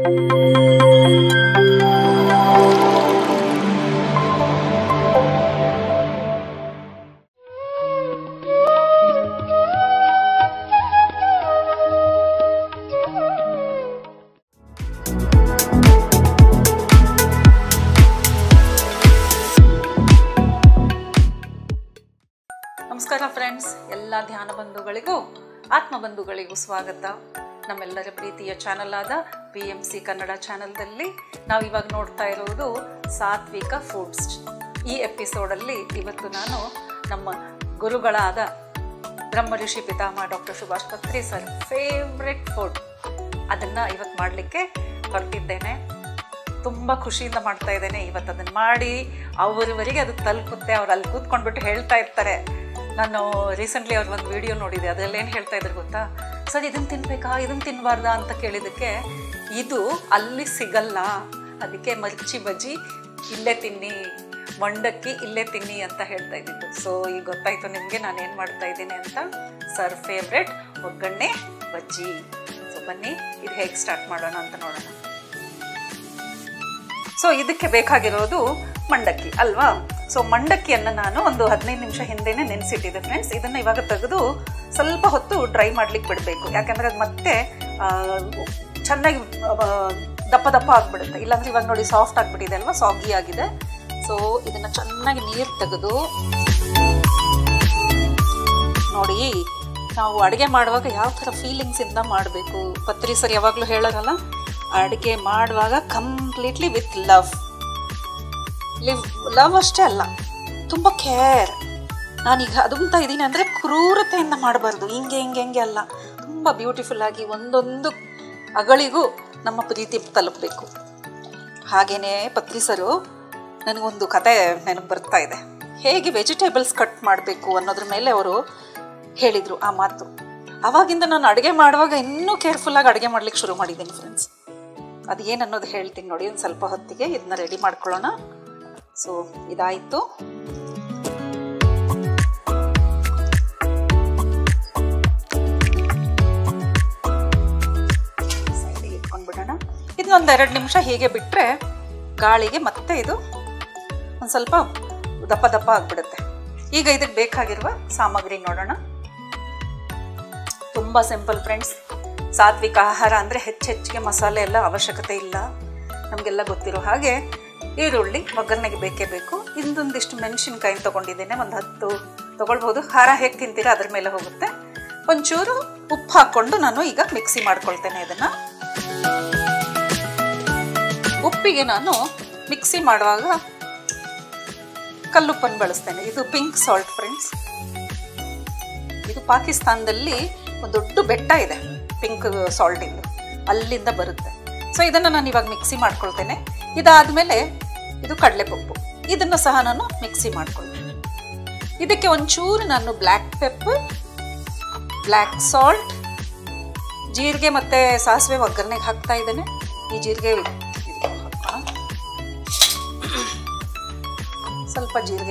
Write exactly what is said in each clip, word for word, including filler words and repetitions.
ನಮಸ್ಕಾರ ಫ್ರೆಂಡ್ಸ್, ಎಲ್ಲ ಧ್ಯಾನ ಬಂಧುಗಳಿಗೂ ಆತ್ಮ ಬಂಧುಗಳಿಗೂ ಸ್ವಾಗತ. ನಮ್ಮೆಲ್ಲರ ಪ್ರೀತಿಯ ಚಾನಲ್ ಆದ ಪಿ ಎಂ ಸಿ ಕನ್ನಡ ಚಾನಲ್ದಲ್ಲಿ ನಾವು ಇವಾಗ ನೋಡ್ತಾ ಇರೋದು ಸಾತ್ವಿಕ ಫುಡ್ಸ್. ಈ ಎಪಿಸೋಡಲ್ಲಿ ಇವತ್ತು ನಾನು ನಮ್ಮ ಗುರುಗಳಾದ ಬ್ರಹ್ಮಋಷಿ ಪಿತಾಮಹ doctor Subhash Patri sir favourite food ಅದನ್ನು ಇವತ್ತು ಮಾಡಲಿಕ್ಕೆ ಹೊರಟಿದ್ದೇನೆ. ತುಂಬ ಖುಷಿಯಿಂದ ಮಾಡ್ತಾ ಇದ್ದೇನೆ. ಇವತ್ತು ಅದನ್ನು ಮಾಡಿ ಅವರವರೆಗೆ ಅದು ತಲುಪುತ್ತೆ. ಅವ್ರು ಅಲ್ಲಿ ಕೂತ್ಕೊಂಡ್ಬಿಟ್ಟು ಹೇಳ್ತಾ ಇರ್ತಾರೆ. ನಾನು ರೀಸೆಂಟ್ಲಿ ಅವ್ರ ಒಂದು ವಿಡಿಯೋ ನೋಡಿದೆ, ಅದರಲ್ಲಿ ಏನು ಹೇಳ್ತಾ ಇದ್ರು ಗೊತ್ತಾ, ಸರ್ ಇದನ್ನು ತಿನ್ಬೇಕಾ ಇದನ್ನು ತಿನ್ನಬಾರ್ದಾ ಅಂತ ಕೇಳಿದ್ದಕ್ಕೆ, ಇದು ಅಲ್ಲಿ ಸಿಗಲ್ಲ, ಅದಕ್ಕೆ ಮರ್ಚಿ ಬಜ್ಜಿ ಇಲ್ಲೇ ತಿನ್ನಿ, ಮಂಡಕ್ಕಿ ಇಲ್ಲೇ ತಿನ್ನಿ ಅಂತ ಹೇಳ್ತಾ ಇದ್ದಿದ್ದು. ಸೊ ಈಗ ಗೊತ್ತಾಯಿತು ನಿಮಗೆ ನಾನು ಏನು ಮಾಡ್ತಾ ಇದ್ದೀನಿ ಅಂತ. ಸರ್ ಫೇವ್ರೆಟ್ ಒಗ್ಗರಣೆ ಬಜ್ಜಿ. ಸೊ ಬನ್ನಿ ಇದು ಹೇಗೆ ಸ್ಟಾರ್ಟ್ ಮಾಡೋಣ ಅಂತ ನೋಡೋಣ. ಸೊ ಇದಕ್ಕೆ ಬೇಕಾಗಿರೋದು ಮಂಡಕ್ಕಿ ಅಲ್ವಾ. ಸೊ ಮಂಡಕ್ಕಿಯನ್ನು ನಾನು ಒಂದು ಹದಿನೈದು ನಿಮಿಷ ಹಿಂದೆನೇ ನೆನೆಸಿಟ್ಟಿದ್ದೆ ಫ್ರೆಂಡ್ಸ್. ಇದನ್ನು ಇವಾಗ ತೆಗೆದು ಸ್ವಲ್ಪ ಹೊತ್ತು ಡ್ರೈ ಮಾಡ್ಲಿಕ್ಕೆ ಬಿಡಬೇಕು, ಯಾಕೆಂದರೆ ಅದು ಮತ್ತೆ ಚೆನ್ನಾಗಿ ದಪ್ಪ ದಪ್ಪ ಆಗಿಬಿಡುತ್ತೆ. ಇಲ್ಲಾಂದರೆ ಇವಾಗ ನೋಡಿ ಸಾಫ್ಟ್ ಆಗಿಬಿಟ್ಟಿದೆ ಅಲ್ವಾ, ಸಾಗಿ ಆಗಿದೆ. ಸೊ ಇದನ್ನು ಚೆನ್ನಾಗಿ ನೀರು ತೆಗೆದು ನೋಡಿ, ನಾವು ಅಡುಗೆ ಮಾಡುವಾಗ ಯಾವ ಥರ ಫೀಲಿಂಗ್ಸಿಂದ ಮಾಡಬೇಕು. ಪತ್ರಿ ಸರ್ ಯಾವಾಗಲೂ ಹೇಳೋರಲ್ಲ, ಅಡುಗೆ ಮಾಡುವಾಗ completely with love. Live love ಅಷ್ಟೇ ಅಲ್ಲ, ತುಂಬ ಕೇರ್. ನಾನೀಗ ಅದಂತ ಇದ್ದೀನಿ ಅಂದರೆ ಕ್ರೂರತೆಯಿಂದ ಮಾಡಬಾರ್ದು, ಹಿಂಗೆ ಹಿಂಗೆ ಹಿಂಗೆ ಅಲ್ಲ, ತುಂಬ ಬ್ಯೂಟಿಫುಲ್ಲಾಗಿ ಒಂದೊಂದು ಅಗಳಿಗೂ ನಮ್ಮ ಪ್ರೀತಿ ತಲುಪಬೇಕು. ಹಾಗೆಯೇ ಪತ್ರಿ ಸರು ನನಗೊಂದು ಕತೆ ನೆನಪು ಬರ್ತಾ ಇದೆ. ಹೇಗೆ ವೆಜಿಟೇಬಲ್ಸ್ ಕಟ್ ಮಾಡಬೇಕು ಅನ್ನೋದ್ರ ಮೇಲೆ ಅವರು ಹೇಳಿದರು ಆ ಮಾತು. ಆವಾಗಿಂದ ನಾನು ಅಡುಗೆ ಮಾಡುವಾಗ ಇನ್ನೂ ಕೇರ್ಫುಲ್ಲಾಗಿ ಅಡುಗೆ ಮಾಡ್ಲಿಕ್ಕೆ ಶುರು ಮಾಡಿದ್ದೀನಿ ಫ್ರೆಂಡ್ಸ್. ಅದು ಏನು ಅನ್ನೋದು ಹೇಳ್ತೀನಿ ನೋಡಿ. ಒಂದು ಸ್ವಲ್ಪ ಹೊತ್ತಿಗೆ ಇದನ್ನ ರೆಡಿ ಮಾಡ್ಕೊಳ್ಳೋಣ. ಸೊ ಇದಾಯಿತು. ಸೈಡಿಗೆ ಇಟ್ಕೊಂಡ್ಬಿಡೋಣ. ಇದನ್ನೊಂದು ಎರಡು ನಿಮಿಷ ಹೀಗೆ ಬಿಟ್ಟರೆ ಗಾಳಿಗೆ ಮತ್ತೆ ಇದು ಒಂದು ಸ್ವಲ್ಪ ದಪ್ಪ ದಪ್ಪ ಆಗಿಬಿಡುತ್ತೆ. ಈಗ ಇದಕ್ಕೆ ಬೇಕಾಗಿರುವ ಸಾಮಗ್ರಿ ನೋಡೋಣ. ತುಂಬ ಸಿಂಪಲ್ ಫ್ರೆಂಡ್ಸ್. ಸಾತ್ವಿಕ ಆಹಾರ ಅಂದರೆ ಹೆಚ್ಚು ಹೆಚ್ಚಿಗೆ ಮಸಾಲೆ ಎಲ್ಲ ಅವಶ್ಯಕತೆ ಇಲ್ಲ, ನಮಗೆಲ್ಲ ಗೊತ್ತಿರೋ ಹಾಗೆ. ಈರುಳ್ಳಿ ಒಗ್ಗರಣೆಗೆ ಬೇಕೇ ಬೇಕು. ಇನ್ನೊಂದಿಷ್ಟು ಮೆಣಸಿನ್ಕಾಯಿ ತೊಗೊಂಡಿದ್ದೇನೆ, ಒಂದು ಹತ್ತು ತೊಗೊಳ್ಬೋದು. ಖಾರ ಹೇಗೆ ತಿಂತೀರಾ ಅದ್ರ ಮೇಲೆ ಹೋಗುತ್ತೆ. ಒಂಚೂರು ಉಪ್ಪು ಹಾಕ್ಕೊಂಡು ನಾನು ಈಗ ಮಿಕ್ಸಿ ಮಾಡ್ಕೊಳ್ತೇನೆ ಇದನ್ನು. ಉಪ್ಪಿಗೆ ನಾನು ಮಿಕ್ಸಿ ಮಾಡುವಾಗ ಕಲ್ಲುಪ್ಪನ್ನು ಬಳಸ್ತೇನೆ. ಇದು ಪಿಂಕ್ ಸಾಲ್ಟ್ ಫ್ರೆಂಡ್ಸ್. ಇದು ಪಾಕಿಸ್ತಾನದಲ್ಲಿ ಒಂದು ದೊಡ್ಡ ಬೆಟ್ಟ ಇದೆ ಪಿಂಕ್ ಸಾಲ್ಟ್ ಇಂದು, ಅಲ್ಲಿಂದ ಬರುತ್ತೆ. ಸೊ ಇದನ್ನು ನಾನು ಇವಾಗ ಮಿಕ್ಸಿ ಮಾಡ್ಕೊಳ್ತೇನೆ. ಇದಾದಮೇಲೆ ಇದು ಕಡಲೆಪಪ್ಪು, ಇದನ್ನು ಸಹ ನಾನು ಮಿಕ್ಸಿ ಮಾಡ್ಕೊಳ್ತೇನೆ. ಇದಕ್ಕೆ ಒಂಚೂರು ನಾನು ಬ್ಲ್ಯಾಕ್ ಪೆಪ್ಪರ್, ಬ್ಲ್ಯಾಕ್ ಸಾಲ್ಟ್, ಜೀರಿಗೆ ಮತ್ತು ಸಾಸಿವೆ ಒಗ್ಗರಣೆಗೆ ಹಾಕ್ತಾ ಇದ್ದೇನೆ. ಈ ಜೀರಿಗೆ ಸ್ವಲ್ಪ ಜೀರಿಗೆ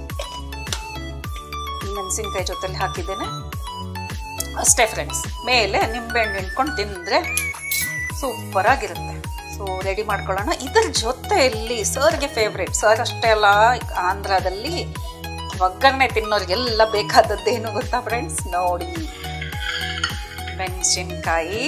ಈ ಮೆಣಸಿನ್ಕಾಯಿ ಜೊತೆಲಿ ಹಾಕಿದ್ದೇನೆ ಅಷ್ಟೇ ಫ್ರೆಂಡ್ಸ್. ಮೇಲೆ ನಿಂಬೆಹಣ್ಣು ಹಿಂಡ್ಕೊಂಡು ತಿಂದರೆ ಸೂಪರ್ ಆಗಿರುತ್ತೆ. ಸೊ ರೆಡಿ ಮಾಡ್ಕೊಳ್ಳೋಣ. ಇದರ ಜೊತೆಯಲ್ಲಿ ಸರ್ಗೆ ಫೇವ್ರೇಟ್, ಸರ್ ಅಷ್ಟೇ ಅಲ್ಲ, ಆಂಧ್ರದಲ್ಲಿ ಒಗ್ಗರಣೆ ತಿನ್ನೋರಿಗೆಲ್ಲ ಬೇಕಾದದ್ದೇನು ಗೊತ್ತಾ ಫ್ರೆಂಡ್ಸ್, ನೋಡಿ ಮೆಣಸಿನ್ಕಾಯಿ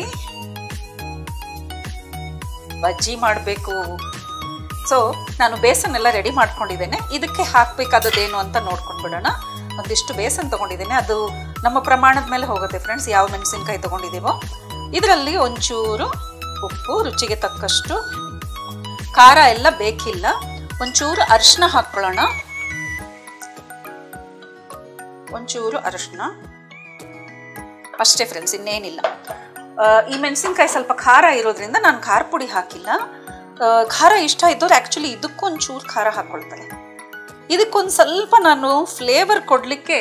ಬಜ್ಜಿ ಮಾಡಬೇಕು. ಸೊ ನಾನು ಬೇಸನ್ ಎಲ್ಲ ರೆಡಿ ಮಾಡ್ಕೊಂಡಿದ್ದೇನೆ. ಇದಕ್ಕೆ ಹಾಕಬೇಕಾದದ್ದೇನು ಅಂತ ನೋಡ್ಕೊಂಡು ಬಿಡೋಣ. ಒಂದಿಷ್ಟು ಬೇಸನ್ ತೊಗೊಂಡಿದ್ದೇನೆ, ಅದು ನಮ್ಮ ಪ್ರಮಾಣದ ಮೇಲೆ ಹೋಗುತ್ತೆ ಫ್ರೆಂಡ್ಸ್, ಯಾವ ಮೆಣಸಿನ್ಕಾಯಿ ತೊಗೊಂಡಿದ್ದೀವೋ. ಇದರಲ್ಲಿ ಒಂಚೂರು ಉಪ್ಪು, ರುಚಿಗೆ ತಕ್ಕಷ್ಟು, ಖಾರ ಎಲ್ಲ ಬೇಕಿಲ್ಲ. ಒಂಚೂರು ಅರಿಶಿನ ಹಾಕ್ಕೊಳ್ಳೋಣ, ಒಂಚೂರು ಅರಿಶಿನ ಅಷ್ಟೇ ಫ್ರೆಂಡ್ಸ್, ಇನ್ನೇನಿಲ್ಲ. ಈ ಮೆಣಸಿನ್ಕಾಯಿ ಸ್ವಲ್ಪ ಖಾರ ಇರೋದ್ರಿಂದ ನಾನು ಖಾರ ಪುಡಿ ಹಾಕಿಲ್ಲ. ಖಾರ ಇಷ್ಟ ಇದ್ದವ್ರು ಆ್ಯಕ್ಚುಲಿ ಇದಕ್ಕೊಂಚೂರು ಖಾರ ಹಾಕ್ಕೊಳ್ತಾರೆ. ಇದಕ್ಕೊಂದು ಸ್ವಲ್ಪ ನಾನು ಫ್ಲೇವರ್ ಕೊಡಲಿಕ್ಕೆ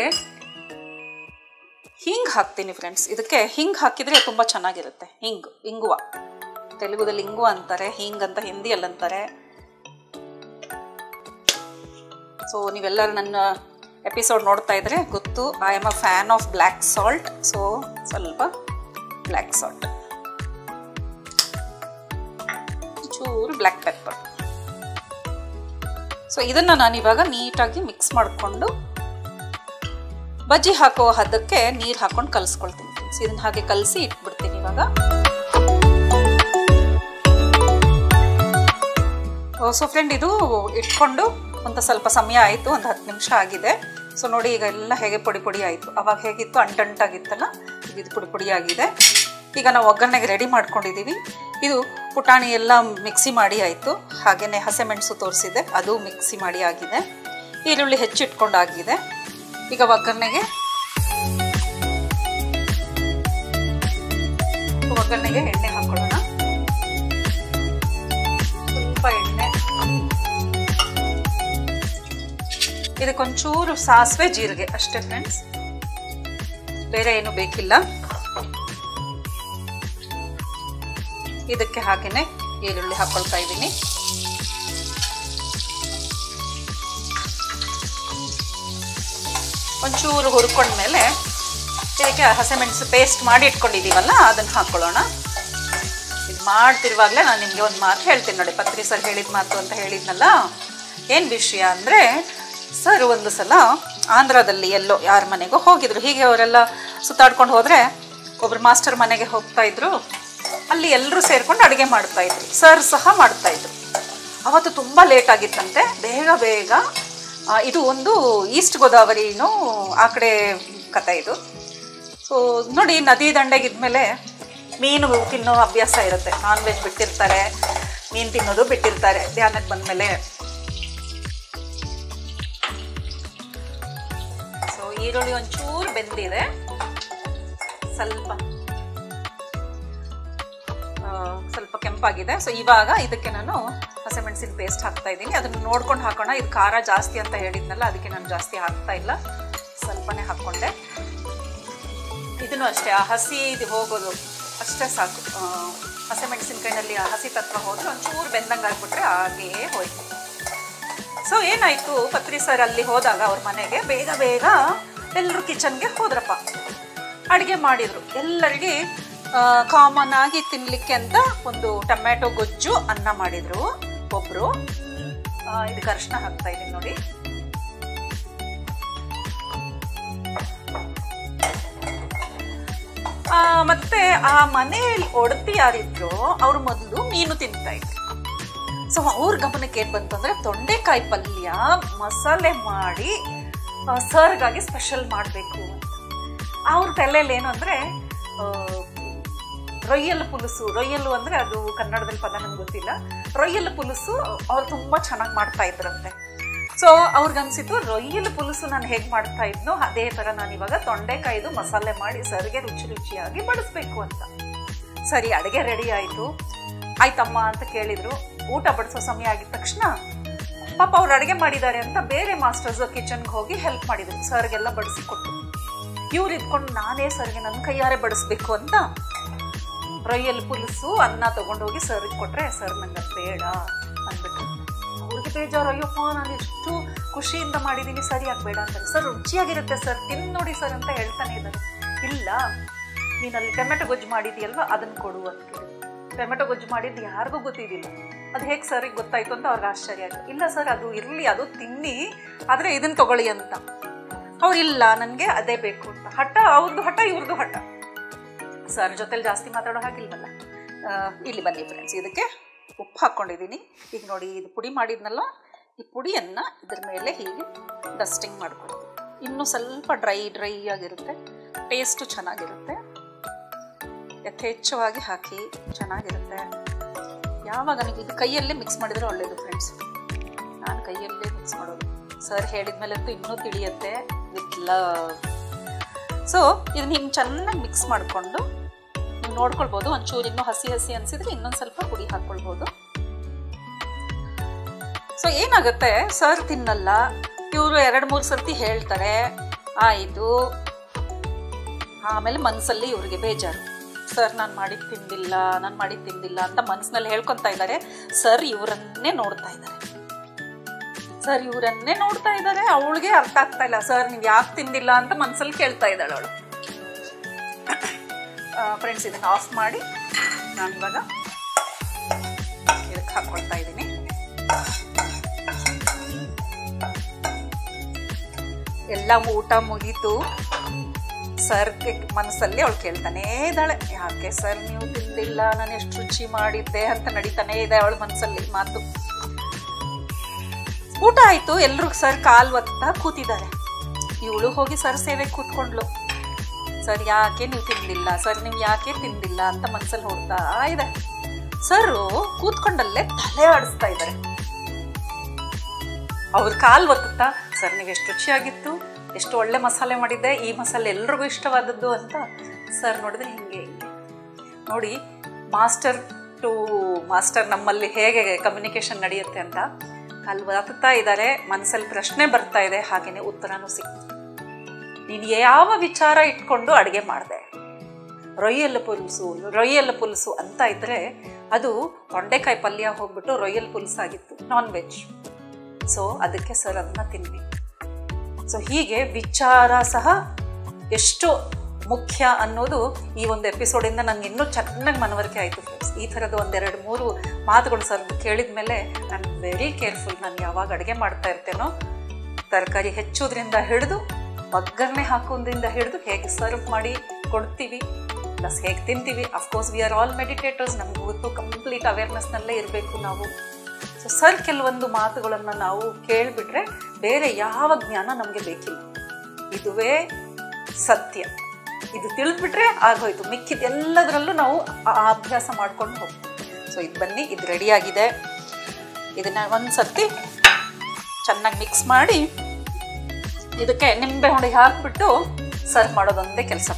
ಹಿಂಗೆ ಹಾಕ್ತೀನಿ ಫ್ರೆಂಡ್ಸ್. ಇದಕ್ಕೆ ಹಿಂಗೆ ಹಾಕಿದರೆ ತುಂಬ ಚೆನ್ನಾಗಿರುತ್ತೆ. ಹಿಂಗು ಇಂಗುವ, ತೆಲುಗುದಲ್ಲಿ ಇಂಗುವ ಅಂತಾರೆ, ಹಿಂಗ್ ಅಂತ ಹಿಂದಿಯಲ್ಲಿ ಅಂತಾರೆ. ಸೊ ನೀವೆಲ್ಲರೂ ನನ್ನ ಎಪಿಸೋಡ್ ನೋಡ್ತಾ ಇದ್ರೆ ಗೊತ್ತು, I am a fan of black salt. So ಸ್ವಲ್ಪ ಬ್ಲ್ಯಾಕ್ ಸಾಲ್ಟ್ ಚೂರು ಬ್ಲ್ಯಾಕ್ ಪೆಪ್ಪರ್. ಸೊ ಇದನ್ನು ನಾನಿವಾಗ ನೀಟಾಗಿ ಮಿಕ್ಸ್ ಮಾಡಿಕೊಂಡು ಬಜ್ಜಿ ಹಾಕೋ ಹದಕ್ಕೆ ನೀರು ಹಾಕೊಂಡು ಕಲಿಸ್ಕೊಳ್ತೀನಿ ಫ್ರೆಂಡ್ಸ್. ಇದನ್ನ ಹಾಗೆ ಕಲಸಿ ಇಟ್ಬಿಡ್ತೀನಿ ಇವಾಗ. ಸೊ ಫ್ರೆಂಡ್ ಇದು ಇಟ್ಕೊಂಡು ಒಂದು ಸ್ವಲ್ಪ ಸಮಯ ಆಯಿತು, ಒಂದು ಹತ್ತು ನಿಮಿಷ ಆಗಿದೆ. ಸೊ ನೋಡಿ ಈಗ ಎಲ್ಲ ಹೇಗೆ ಪುಡಿ ಪುಡಿ ಆಯಿತು. ಅವಾಗ ಹೇಗಿತ್ತು ಅಂಟಂಟಾಗಿತ್ತಲ್ಲ, ಈಗ ಇದು ಪುಡಿ ಪುಡಿ ಆಗಿದೆ. ಈಗ ನಾವು ಒಗ್ಗರಣೆಗೆ ರೆಡಿ ಮಾಡ್ಕೊಂಡಿದ್ದೀವಿ. ಇದು ಪುಟಾಣಿ ಎಲ್ಲ ಮಿಕ್ಸಿ ಮಾಡಿ ಆಯಿತು. ಹಾಗೆಯೇ ಹಸಿಮೆಣಸು ತೋರಿಸಿದೆ, ಅದು ಮಿಕ್ಸಿ ಮಾಡಿ ಆಗಿದೆ. ಈರುಳ್ಳಿ ಹೆಚ್ಚಿಟ್ಕೊಂಡಾಗಿದೆ. ಈಗ ಒಗ್ಗರಣೆಗೆ ಒಗ್ಗರಣೆಗೆ ಎಣ್ಣೆ ಹಾಕೊಳ್ಳೋಣ. ಸ್ವಲ್ಪ ಎಣ್ಣೆ, ಇದಕ್ಕೊಂಚೂರು ಸಾಸಿವೆ ಜೀರಿಗೆ ಅಷ್ಟೇ ಫ್ರೆಂಡ್ಸ್, ಬೇರೆ ಏನು ಬೇಕಿಲ್ಲ. ಇದಕ್ಕೆ ಹಾಗೇನೆ ಈರುಳ್ಳಿ ಹಾಕೊಳ್ತಾ ಇದ್ದೀನಿ. ಒಂಚೂರು ಹುರ್ಕೊಂಡ್ಮೇಲೆ ಇದಕ್ಕೆ ಹಸಿಮೆಣಸು ಪೇಸ್ಟ್ ಮಾಡಿ ಇಟ್ಕೊಂಡಿದ್ದೀವಲ್ಲ ಅದನ್ನು ಹಾಕೊಳ್ಳೋಣ. ಇದು ಮಾಡ್ತಿರುವಾಗಲೇ ನಾನು ನಿಮಗೆ ಒಂದು ಮಾತು ಹೇಳ್ತೀನಿ ನೋಡಿ, ಪತ್ರಿ ಸರ್ ಹೇಳಿದ ಮಾತು ಅಂತ ಹೇಳಿದ್ನಲ್ಲ. ಏನು ವಿಷಯ ಅಂದರೆ, ಸರ್ ಒಂದು ಸಲ ಆಂಧ್ರದಲ್ಲಿ ಎಲ್ಲೋ ಯಾರ ಮನೆಗೋ ಹೋಗಿದ್ರು. ಹೀಗೆ ಅವರೆಲ್ಲ ಸುತ್ತಾಡ್ಕೊಂಡು ಹೋದರೆ ಒಬ್ರು ಮಾಸ್ಟರ್ ಮನೆಗೆ ಹೋಗ್ತಾ ಇದ್ರು. ಅಲ್ಲಿ ಎಲ್ಲರೂ ಸೇರ್ಕೊಂಡು ಅಡುಗೆ ಮಾಡ್ತಾಯಿದ್ರು, ಸರ್ ಸಹ ಮಾಡ್ತಾಯಿದ್ರು. ಅವತ್ತು ತುಂಬ ಲೇಟ್ ಆಗಿತ್ತಂತೆ, ಬೇಗ ಬೇಗ. ಇದು ಒಂದು ಈಸ್ಟ್ ಗೋದಾವರಿನೂ ಆ ಕಡೆ ಕಥೆ ಇದು. ಸೊ ನೋಡಿ, ನದಿ ದಂಡೆಗಿದ್ಮೇಲೆ ಮೀನು ತಿನ್ನೋ ಅಭ್ಯಾಸ ಇರುತ್ತೆ. ನಾನ್ ವೆಜ್ ಬಿಟ್ಟಿರ್ತಾರೆ, ಮೀನು ತಿನ್ನೋದು ಬಿಟ್ಟಿರ್ತಾರೆ ಧ್ಯಾನಕ್ಕೆ ಬಂದಮೇಲೆ. ಸೊ ಈರುಳ್ಳಿ ಒಂಚೂರು ಬೆಂದಿದೆ, ಸ್ವಲ್ಪ ಸ್ವಲ್ಪ ಕೆಂಪಾಗಿದೆ. ಸೊ ಇವಾಗ ಇದಕ್ಕೆ ನಾನು ಹಸಿಮೆಣಸಿನ ಪೇಸ್ಟ್ ಹಾಕ್ತಾ ಇದ್ದೀನಿ. ಅದನ್ನು ನೋಡ್ಕೊಂಡು ಹಾಕೋಣ. ಇದು ಖಾರ ಜಾಸ್ತಿ ಅಂತ ಹೇಳಿದ್ನಲ್ಲ, ಅದಕ್ಕೆ ನಾನು ಜಾಸ್ತಿ ಹಾಕ್ತಾ ಇಲ್ಲ, ಸ್ವಲ್ಪನೇ ಹಾಕ್ಕೊಂಡೆ. ಇದನ್ನು ಅಷ್ಟೇ, ಆ ಹಸಿ ಇದು ಹೋಗೋದು ಅಷ್ಟೇ ಸಾಕು. ಹಸಿಮೆಣಸಿನಕಾಯಿನಲ್ಲಿ ಆ ಹಸಿ ತತ್ವ ಹೋದರೆ ಒಂಚೂರು ಬೆಂದಂಗೆ ಆಗಿಬಿಟ್ರೆ ಹಾಗೆಯೇ ಹೋಯ್ತು. ಸೊ ಏನಾಯಿತು, ಪತ್ರಿ ಸರ್ ಅಲ್ಲಿ ಹೋದಾಗ ಅವ್ರ ಮನೆಗೆ ಬೇಗ ಬೇಗ ಎಲ್ಲರೂ ಕಿಚನ್ಗೆ ಹೋದ್ರಪ್ಪ, ಅಡುಗೆ ಮಾಡಿದರು. ಎಲ್ಲರಿಗೆ ಕಾಮನ್ ಆಗಿ ತಿನ್ನಲಿಕ್ಕೆ ಅಂತ ಒಂದು ಟೊಮ್ಯಾಟೊ ಗೊಜ್ಜು ಅನ್ನ ಮಾಡಿದರು ಒಬ್ಬರು. ಇದಕ್ಕೆ ಅರಿಶಿನ ಹಾಕ್ತಾ ಇದ್ದೀನಿ ನೋಡಿ. ಮತ್ತೆ ಆ ಮನೆಯಲ್ಲಿ ಒಡತಿ ಯಾರಿದ್ರು ಅವರು ಮೊದಲು ಮೀನು ತಿಂತಾ ಇದ್ರು. ಸೊ ಅವ್ರ ಗಮನಕ್ಕೆ ಏನು ಬಂತು ಅಂದರೆ, ತೊಂಡೆಕಾಯಿ ಪಲ್ಯ ಮಸಾಲೆ ಮಾಡಿ ಸರ್ಗಾಗಿ ಸ್ಪೆಷಲ್ ಮಾಡಬೇಕು ಅಂತ. ಅವ್ರ ತಲೆಯಲ್ಲಿ ಏನು ಅಂದರೆ ರೊಯ್ಯಲು ಪುಲುಸು. ರೊಯ್ಯಲು ಅಂದರೆ ಅದು ಕನ್ನಡದಲ್ಲಿ ಪದ ನನಗೆ ಗೊತ್ತಿಲ್ಲ. ರೊಯ್ಯಲು ಪುಲುಸು ಅವ್ರು ತುಂಬ ಚೆನ್ನಾಗಿ ಮಾಡ್ತಾ ಇದ್ರಂತೆ. ಸೊ ಅವ್ರಿಗನ್ಸಿತ್ತು, ರೊಯ್ಯಲು ಪುಲುಸು ನಾನು ಹೇಗೆ ಮಾಡ್ತಾ ಇದ್ನೋ ಅದೇ ಥರ ನಾನು ಇವಾಗ ತೊಂಡೆಕಾಯಿದು ಮಸಾಲೆ ಮಾಡಿ ಸರ್ಗೆ ರುಚಿ ರುಚಿಯಾಗಿ ಬಡಿಸ್ಬೇಕು ಅಂತ. ಸರಿ, ಅಡುಗೆ ರೆಡಿ ಆಯಿತು. ಆಯ್ತಮ್ಮ ಅಂತ ಕೇಳಿದರು. ಊಟ ಬಡಿಸೋ ಸಮಯ ಆಗಿದ ತಕ್ಷಣ ಪಾಪ ಅವ್ರು ಅಡುಗೆ ಮಾಡಿದ್ದಾರೆ ಅಂತ ಬೇರೆ ಮಾಸ್ಟರ್ಸ್ ಕಿಚನ್ಗೆ ಹೋಗಿ ಹೆಲ್ಪ್ ಮಾಡಿದರು, ಸರ್ಗೆಲ್ಲ ಬಡಿಸಿ ಕೊಟ್ಟು. ಇವ್ರು ಇದ್ಕೊಂಡು ನಾನೇ ಸರ್ಗೆ ನನ್ನ ಕೈಯಾರೆ ಬಡಿಸ್ಬೇಕು ಅಂತ ರೊಯ್ಯಲ್ ಪುಲುಸು ಅನ್ನ ತೊಗೊಂಡೋಗಿ ಸರ್ಗೆ ಕೊಟ್ಟರೆ, ಸರ್ ನಂಗೆ ಬೇಡ ಅಂದ್ಬಿಟ್ಟು. ಅವ್ರಿಗೆ ಬೇಜಾರು, ಅಯ್ಯಪ್ಪ ನಾನು ಎಷ್ಟು ಖುಷಿಯಿಂದ ಮಾಡಿದ್ದೀನಿ, ಸರಿ ಆಗಬೇಡ ಅಂತಾರೆ. ಸರ್ ರುಚಿಯಾಗಿರುತ್ತೆ ಸರ್, ತಿಂದು ನೋಡಿ ಸರ್ ಅಂತ ಹೇಳ್ತಾನೆ ಇದ್ದಾರೆ. ಇಲ್ಲ, ನೀನು ಅಲ್ಲಿ ಟೊಮೆಟೊ ಗೊಜ್ಜು ಮಾಡಿದೆಯಲ್ವ ಅದನ್ನು ಕೊಡು ಅಂತ ಕೇಳಿ. ಟೊಮೆಟೊ ಗೊಜ್ಜು ಮಾಡಿದ್ದು ಯಾರಿಗೂ ಗೊತ್ತಿದ್ದಿಲ್ಲ. ಅದು ಹೇಗೆ ಸರಿಗೆ ಗೊತ್ತಾಯಿತು ಅಂತ ಅವ್ರಿಗೆ ಆಶ್ಚರ್ಯ ಆಯಿತು. ಇಲ್ಲ ಸರ್, ಅದು ಇರಲಿ, ಅದು ತಿನ್ನಿ, ಆದರೆ ಇದನ್ನು ತೊಗೊಳ್ಳಿ ಅಂತ. ಅವ್ರಿಲ್ಲ, ನನಗೆ ಅದೇ ಬೇಕು ಅಂತ. ಹಠ, ಅವ್ರದ್ದು ಹಠ ಇವ್ರದ್ದು ಹಠ. ಸರ್ ಜೊತೆಲಿ ಜಾಸ್ತಿ ಮಾತಾಡೋ ಹಾಗಿಲ್ವಲ್ಲ. ಇಲ್ಲಿ ಬನ್ನಿ ಫ್ರೆಂಡ್ಸ್, ಇದಕ್ಕೆ ಉಪ್ಪು ಹಾಕ್ಕೊಂಡಿದ್ದೀನಿ. ಈಗ ನೋಡಿ, ಇದು ಪುಡಿ ಮಾಡಿದ್ನಲ್ಲ, ಈ ಪುಡಿಯನ್ನು ಇದ್ರ ಮೇಲೆ ಹೀಗೆ ಡಸ್ಟಿಂಗ್ ಮಾಡ್ಕೊಳ್ತೀವಿ. ಇನ್ನೂ ಸ್ವಲ್ಪ ಡ್ರೈ ಡ್ರೈ ಆಗಿರುತ್ತೆ, ಟೇಸ್ಟು ಚೆನ್ನಾಗಿರುತ್ತೆ. ಯಥೇಚ್ಛವಾಗಿ ಹಾಕಿ ಚೆನ್ನಾಗಿರುತ್ತೆ. ಯಾವಾಗ ನನಗೆ ಇದು ಕೈಯಲ್ಲೇ ಮಿಕ್ಸ್ ಮಾಡಿದರೆ ಒಳ್ಳೆಯದು ಫ್ರೆಂಡ್ಸ್. ನಾನು ಕೈಯಲ್ಲೇ ಮಿಕ್ಸ್ ಮಾಡೋದು. ಸರ್ ಹೇಳಿದ ಮೇಲಂತೂ ಇನ್ನೂ ತಿಳಿಯುತ್ತೆ ವಿತ್ ಲವ್. ಸೊ ಇದನ್ನ ಹಿಂಗೆ ಚೆನ್ನಾಗಿ ಮಿಕ್ಸ್ ಮಾಡಿಕೊಂಡು ನೀವು ನೋಡ್ಕೊಳ್ಬೋದು. ಒಂಚೂರು ಇನ್ನೂ ಹಸಿ ಹಸಿ ಅನಿಸಿದ್ರೆ ಇನ್ನೊಂದು ಸ್ವಲ್ಪ ಪುಡಿ ಹಾಕ್ಕೊಳ್ಬೋದು. ಸೊ ಏನಾಗುತ್ತೆ, ಸರ್ ತಿನ್ನಲ್ಲ, ಇವರು ಎರಡು ಮೂರು ಸರ್ತಿ ಹೇಳ್ತಾರೆ, ಆಯಿತು. ಆಮೇಲೆ ಮನಸ್ಸಲ್ಲಿ ಇವ್ರಿಗೆ ಬೇಜಾರು, ಸರ್ ನಾನು ಮಾಡಿದ್ದು ತಿಂದಿಲ್ಲ, ನಾನು ಮಾಡಿದ್ದು ತಿಂದಿಲ್ಲ ಅಂತ ಮನಸ್ಸಿನಲ್ಲಿ ಹೇಳ್ಕೊತಾ ಇದ್ದಾರೆ. ಸರ್ ಇವರನ್ನೇ ನೋಡ್ತಾ ಇದ್ದಾರೆ, ಸರ್ ಇವರನ್ನೇ ನೋಡ್ತಾ ಇದ್ದಾರೆ. ಅವಳಿಗೆ ಅರ್ಥ ಆಗ್ತಾ ಇಲ್ಲ, ಸರ್ ನೀವು ಯಾಕೆ ತಿಂದಿಲ್ಲ ಅಂತ ಮನಸ್ಸಲ್ಲಿ ಕೇಳ್ತಾ ಇದ್ದಾಳೆ ಅವಳು. ಫ್ರೆಂಡ್ಸ್, ಇದನ್ನು ಆಫ್ ಮಾಡಿ ನಾನು ಇವಾಗ ಇದಕ್ಕೆ ಹಾಕೊಳ್ತಾ ಇದ್ದೀನಿ. ಎಲ್ಲ ಊಟ ಮುಗೀತು. ಸರ್ಗೆ ಮನಸ್ಸಲ್ಲಿ ಅವಳು ಕೇಳ್ತಾನೇ ಇದ್ದಾಳೆ, ಯಾಕೆ ಸರ್ ನೀವು ತಿಂದಿಲ್ಲ, ನಾನು ಎಷ್ಟು ರುಚಿ ಮಾಡಿದ್ದೆ ಅಂತ ನಡೀತಾನೇ ಇದೆ ಅವಳ ಮನಸ್ಸಲ್ಲಿ ಮಾತು. ಊಟ ಆಯ್ತು, ಎಲ್ರಿಗೂ ಸರ್ ಕಾಲ್ ಒತ್ತಾ ಕೂತಿದ್ದಾರೆ. ಇವಳು ಹೋಗಿ ಸರ್ ಸೇವೆಗೆ ಕೂತ್ಕೊಂಡ್ಲು. ಸರ್ ಯಾಕೆ ನೀವು ತಿಂದಿಲ್ಲ, ಸರ್ ನೀವು ಯಾಕೆ ತಿಂದಿಲ್ಲ ಅಂತ ಮನಸ್ಸಲ್ಲಿ ಹೊಡ್ತಾ ಇದೆ. ಸರ್ ಕೂತ್ಕೊಂಡಲ್ಲೇ ತಲೆ ಆಡಿಸ್ತಾ ಇದ್ದಾರೆ. ಅವ್ರ ಕಾಲ್ ಒತ್ತುತ್ತಾ, ಸರ್ ನೀವು ಎಷ್ಟು ರುಚಿಯಾಗಿತ್ತು, ಎಷ್ಟು ಒಳ್ಳೆ ಮಸಾಲೆ ಮಾಡಿದ್ದೆ, ಈ ಮಸಾಲೆ ಎಲ್ರಿಗೂ ಇಷ್ಟವಾದದ್ದು ಅಂತ. ಸರ್ ನೋಡಿದ್ರೆ ಹಿಂಗೆ ಹಿಂಗೆ ನೋಡಿ, ಮಾಸ್ಟರ್ ಟು ಮಾಸ್ಟರ್ ನಮ್ಮಲ್ಲಿ ಹೇಗೆ ಕಮ್ಯುನಿಕೇಷನ್ ನಡೆಯುತ್ತೆ ಅಂತ ಕಾಲ್ ಒತ್ತುತ್ತಾ ಇದ್ದಾರೆ. ಮನಸ್ಸಲ್ಲಿ ಪ್ರಶ್ನೆ ಬರ್ತಾ ಇದೆ, ಹಾಗೆಯೇ ಉತ್ತರನೂ ಸಿಕ್ತು. ನೀನು ಯಾವ ವಿಚಾರ ಇಟ್ಕೊಂಡು ಅಡುಗೆ ಮಾಡಿದೆ? ರೊಯ್ಯಲ್ ಪುಲ್ಸು ರೊಯ್ಯಲ್ ಪುಲ್ಸು ಅಂತ ಇದ್ದರೆ ಅದು ತೊಂಡೆಕಾಯಿ ಪಲ್ಯ ಹೋಗ್ಬಿಟ್ಟು ರೊಯ್ಯಲ್ ಪುಲ್ಸಾಗಿತ್ತು, ನಾನ್ ವೆಜ್. ಸೊ ಅದಕ್ಕೆ ಸರ್ ಅದನ್ನ ತಿನ್ವಿ. ಸೊ ಹೀಗೆ ವಿಚಾರ ಸಹ ಎಷ್ಟು ಮುಖ್ಯ ಅನ್ನೋದು ಈ ಒಂದು ಎಪಿಸೋಡಿಂದ ನಂಗೆ ಇನ್ನೂ ಚೆನ್ನಾಗಿ ಮನವರಿಕೆ ಆಯಿತು ಫ್ರೆಂಡ್ಸ್. ಈ ಥರದ ಒಂದೆರಡು ಮೂರು ಮಾತುಗಳು ಸರ್ ಕೇಳಿದ ಮೇಲೆ ನಾನು ವೆರಿ ಕೇರ್ಫುಲ್. ನಾನು ಯಾವಾಗ ಅಡುಗೆ ಮಾಡ್ತಾ ಇರ್ತೇನೋ ತರಕಾರಿ ಹೆಚ್ಚೋದ್ರಿಂದ ಹಿಡಿದು ಒಗ್ಗರಣೆ ಹಾಕೋದ್ರಿಂದ ಹಿಡಿದು ಹೇಗೆ ಸರ್ವ್ ಮಾಡಿ ಕೊಡ್ತೀವಿ ಪ್ಲಸ್ ಹೇಗೆ ತಿಂತೀವಿ. Of course we are all meditators, ನಮ್ಗೆ ಗೊತ್ತು, ಕಂಪ್ಲೀಟ್ ಅವೇರ್ನೆಸ್ನಲ್ಲೇ ಇರಬೇಕು ನಾವು. ಸೊ ಸರ್ ಕೆಲವೊಂದು ಮಾತುಗಳನ್ನು ನಾವು ಕೇಳಿಬಿಟ್ರೆ ಬೇರೆ ಯಾವ ಜ್ಞಾನ ನಮಗೆ ಬೇಕಿಲ್ಲ. ಇದುವೇ ಸತ್ಯ, ಇದು ತಿಳಿದ್ಬಿಟ್ರೆ ಆಗೋಯ್ತು. ಮಿಕ್ಕಿದ ಎಲ್ಲದರಲ್ಲೂ ನಾವು ಆ ಅಭ್ಯಾಸ ಮಾಡ್ಕೊಂಡು ಹೋಗ್ತೀವಿ. ಸೊ ಇದು ಬನ್ನಿ, ಇದು ರೆಡಿಯಾಗಿದೆ. ಇದನ್ನು ಒಂದು ಸರ್ತಿ ಚೆನ್ನಾಗಿ ಮಿಕ್ಸ್ ಮಾಡಿ ಇದಕ್ಕೆ ನಿಂಬೆ ಹುಳಿ ಹಾಕ್ಬಿಟ್ಟು ಸರ್ವ್ ಮಾಡೋದೊಂದೇ ಕೆಲಸ.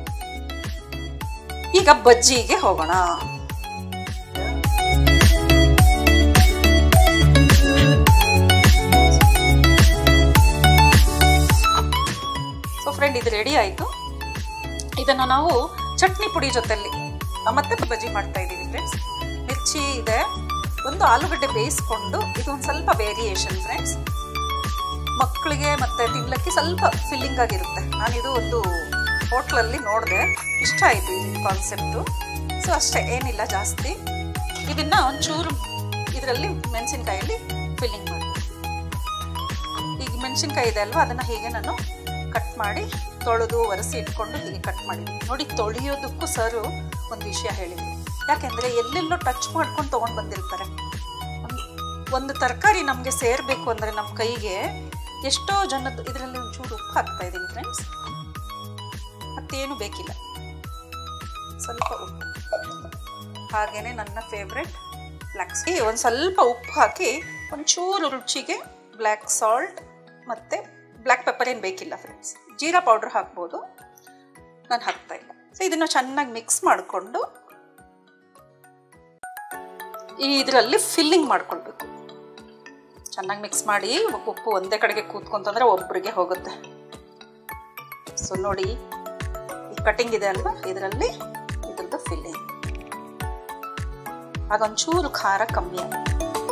ಈಗ ಬಜ್ಜಿಗೆ ಹೋಗೋಣ. ಸೊ ಫ್ರೆಂಡ್, ಇದು ರೆಡಿ ಆಯಿತು. ಇದನ್ನು ನಾವು ಚಟ್ನಿ ಪುಡಿ ಜೊತೆಲಿ ಮತ್ತೆ ಬಜ್ಜಿ ಮಾಡ್ತಾ ಇದ್ದೀವಿ ಫ್ರೆಂಡ್ಸ್. ಮಿರ್ಚಿ ಇದೆ, ಒಂದು ಆಲೂಗಡ್ಡೆ ಬೇಯಿಸ್ಕೊಂಡು, ಇದು ಒಂದು ಸ್ವಲ್ಪ ವೇರಿಯೇಷನ್ ಫ್ರೆಂಡ್ಸ್. ಮಕ್ಕಳಿಗೆ ಮತ್ತು ತಿನ್ನಲಿಕ್ಕೆ ಸ್ವಲ್ಪ ಫಿಲ್ಲಿಂಗ್ ಆಗಿರುತ್ತೆ. ನಾನಿದು ಒಂದು ಹೋಟ್ಲಲ್ಲಿ ನೋಡಿದೆ, ಇಷ್ಟ ಆಯಿತು ಈ ಕಾನ್ಸೆಪ್ಟು. ಸೊ ಅಷ್ಟೇ, ಏನಿಲ್ಲ ಜಾಸ್ತಿ. ಇದನ್ನು ಒಂಚೂರು ಇದರಲ್ಲಿ ಮೆಣಸಿನ್ಕಾಯಲ್ಲಿ ಫಿಲ್ಲಿಂಗ್ ಮಾಡಿ, ಈಗ ಮೆಣಸಿನ್ಕಾಯಿ ಇದೆ ಅಲ್ವಾ, ಅದನ್ನು ಹೀಗೆ ನಾನು ಕಟ್ ಮಾಡಿ ತೊಳೆದು ಒರೆಸಿ ಇಟ್ಕೊಂಡು ಹೀಗೆ ಕಟ್ ಮಾಡಿದ್ವಿ. ನೋಡಿ, ತೊಳೆಯೋದಕ್ಕೂ ಸರು ಒಂದು ವಿಷಯ ಹೇಳಿದ್ರು. ಯಾಕೆಂದರೆ ಎಲ್ಲೆಲ್ಲೋ ಟಚ್ ಮಾಡ್ಕೊಂಡು ತೊಗೊಂಡು ಬಂದಿರ್ತಾರೆ. ಒಂದು ತರಕಾರಿ ನಮಗೆ ಸೇರಬೇಕು ಅಂದರೆ ನಮ್ಮ ಕೈಗೆ ಎಷ್ಟೋ ಜನದ್ದು. ಇದರಲ್ಲಿ ಒಂಚೂರು ಉಪ್ಪು ಹಾಕ್ತಾ ಇದ್ದೀನಿ ಫ್ರೆಂಡ್ಸ್, ಮತ್ತೇನು ಬೇಕಿಲ್ಲ, ಸ್ವಲ್ಪ ಉಪ್ಪು. ಹಾಗೆಯೇ ನನ್ನ ಫೇವ್ರೆಟ್ ಬ್ಲ್ಯಾಕ್ ಸಾಲ್ಟ್, ಒಂದು ಸ್ವಲ್ಪ ಉಪ್ಪು ಹಾಕಿ ಒಂಚೂರು ರುಚಿಗೆ ಬ್ಲ್ಯಾಕ್ ಸಾಲ್ಟ್ ಮತ್ತು ಬ್ಲ್ಯಾಕ್ ಪೆಪ್ಪರ್ ಏನು ಬೇಕಿಲ್ಲ ಫ್ರೆಂಡ್ಸ್. ಜೀರಾ ಪೌಡ್ರ್ ಹಾಕ್ಬೋದು, ನಾನು ಹಾಕ್ತಾ ಇಲ್ಲ. ಸೊ ಇದನ್ನು ಚೆನ್ನಾಗಿ ಮಿಕ್ಸ್ ಮಾಡಿಕೊಂಡು ಈ ಇದರಲ್ಲಿ ಫಿಲ್ಲಿಂಗ್ ಮಾಡ್ಕೊಳ್ಬೇಕು. ಚೆನ್ನಾಗಿ ಮಿಕ್ಸ್ ಮಾಡಿ, ಉಪ್ಪು ಒಂದೇ ಕಡೆಗೆ ಕೂತ್ಕೊಂತಂದರೆ ಒಬ್ಬರಿಗೆ ಹೋಗುತ್ತೆ. ಸೊ ನೋಡಿ, ಈ ಕಟಿಂಗ್ ಇದೆ ಅಲ್ವಾ, ಇದರಲ್ಲಿ ಇದ್ರದ್ದು ಫಿಲ್ಲಿಂಗ್. ಆಗೊಂಚೂರು ಖಾರ ಕಮ್ಮಿ ಆಗುತ್ತೆ.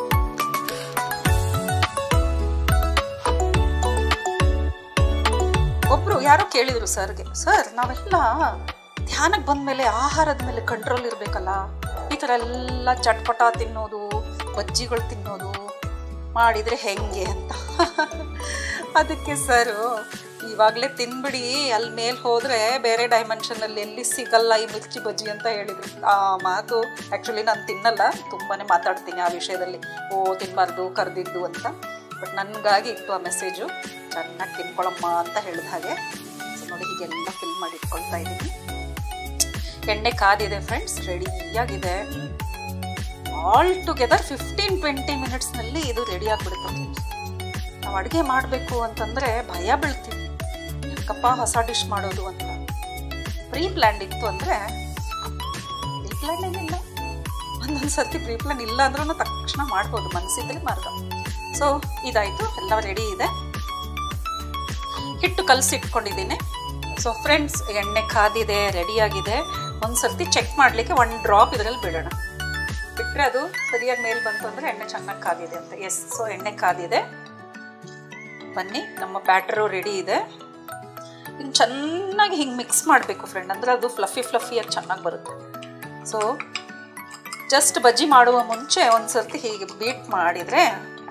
ಒಬ್ರು ಯಾರೋ ಕೇಳಿದ್ರು ಸರ್ಗೆ, ಸರ್ ನಾವೆಲ್ಲ ಧ್ಯಾನಕ್ಕೆ ಬಂದ ಮೇಲೆ ಆಹಾರದ ಮೇಲೆ ಕಂಟ್ರೋಲ್ ಇರಬೇಕಲ್ಲ, ಈ ಥರ ಎಲ್ಲ ಚಟ್ಪಟ ತಿನ್ನೋದು, ಬಜ್ಜಿಗಳು ತಿನ್ನೋದು ಮಾಡಿದರೆ ಹೆಂಗೆ ಅಂತ. ಅದಕ್ಕೆ ಸರು, ಇವಾಗಲೇ ತಿನ್ಬಿಡಿ, ಅಲ್ಲಿ ಮೇಲೆ ಹೋದರೆ ಬೇರೆ ಡೈಮೆನ್ಷನಲ್ಲಿ ಎಲ್ಲಿ ಸಿಗಲ್ಲ ಈ ಮಿರ್ಚಿ ಬಜ್ಜಿ ಅಂತ ಹೇಳಿದರು. ಆ ಮಾತು ಆ್ಯಕ್ಚುಲಿ ನಾನು ತಿನ್ನಲ್ಲ, ತುಂಬಾ ಮಾತಾಡ್ತೀನಿ ಆ ವಿಷಯದಲ್ಲಿ, ಓ ತಿನ್ನಬಾರ್ದು ಕರೆದಿದ್ದು ಅಂತ. ಬಟ್ ನನಗಾಗಿ ಇತ್ತು ಆ ಮೆಸೇಜು, ಚೆನ್ನಾಗಿ ತಿನ್ಕೊಳಮ್ಮ ಅಂತ ಹೇಳಿದ ಹಾಗೆ. ಸೊ ನೋಡಿ, ಹೀಗೆಲ್ಲ ಫಿಲ್ ಮಾಡಿ ಇಟ್ಕೊಳ್ತಾ ಇದ್ದೀನಿ. ಎಣ್ಣೆ ಕಾದಿದೆ ಫ್ರೆಂಡ್ಸ್, ರೆಡಿಯಾಗಿದೆ. ಆಲ್ ಟುಗೆದರ್ ಫಿಫ್ಟೀನ್ ಟ್ವೆಂಟಿ ಮಿನಿಟ್ಸ್ನಲ್ಲಿ ಇದು ರೆಡಿ ಆಗಿಬಿಡುತ್ತೆ ಫ್ರೆಂಡ್ಸ್. ನಾವು ಅಡುಗೆ ಮಾಡಬೇಕು ಅಂತಂದರೆ ಭಯ ಬೀಳ್ತೀವಿ, ಯಾಕಪ್ಪ ಹೊಸ ಡಿಶ್ ಮಾಡೋದು ಅಂತ. ಪ್ರೀ ಪ್ಲ್ಯಾನ್ಡ್ ಇತ್ತು ಅಂದರೆ, ಪ್ರೀ ಪ್ಲ್ಯಾನ್ ಏನಿಲ್ಲ, ಒಂದೊಂದು ಸರ್ತಿ ಪ್ರೀ ಪ್ಲ್ಯಾನ್ ಇಲ್ಲ ಅಂದ್ರೂ ತಕ್ಷಣ ಮಾಡ್ಬೋದು, ಮನಸ್ಸಿದ್ರೆ ಮಾರ್ಗ. ಸೊ ಇದಾಯಿತು, ಎಲ್ಲ ರೆಡಿ ಇದೆ. ಹಿಟ್ಟು ಕಲಸಿ ಇಟ್ಕೊಂಡಿದ್ದೀನಿ. ಸೊ ಫ್ರೆಂಡ್ಸ್, ಎಣ್ಣೆ ಕಾದಿದೆ, ರೆಡಿಯಾಗಿದೆ. ಒಂದು ಸರ್ತಿ ಚೆಕ್ ಮಾಡಲಿಕ್ಕೆ ಒಂದು ಡ್ರಾಪ್ ಇದರಲ್ಲಿ ಬಿಡೋಣ. ಬಿಟ್ಟರೆ ಅದು ಸರಿಯಾಗಿ ಮೇಲೆ ಬಂತು ಅಂದರೆ ಎಣ್ಣೆ ಚೆನ್ನಾಗಿ ಕಾದಿದೆ ಅಂತ. ಎಸ್, ಸೊ ಎಣ್ಣೆ ಕಾದಿದೆ. ಬನ್ನಿ, ನಮ್ಮ ಬ್ಯಾಟರು ರೆಡಿ ಇದೆ. ಇನ್ನು ಚೆನ್ನಾಗಿ ಹಿಂಗೆ ಮಿಕ್ಸ್ ಮಾಡಬೇಕು ಫ್ರೆಂಡ್, ಅಂದರೆ ಅದು ಫ್ಲಫಿ ಫ್ಲಫಿಯಾಗಿ ಚೆನ್ನಾಗಿ ಬರುತ್ತೆ. ಸೊ ಜಸ್ಟ್ ಬಜ್ಜಿ ಮಾಡುವ ಮುಂಚೆ ಒಂದು ಸರ್ತಿ ಹೀಗೆ ಬೀಟ್ ಮಾಡಿದರೆ,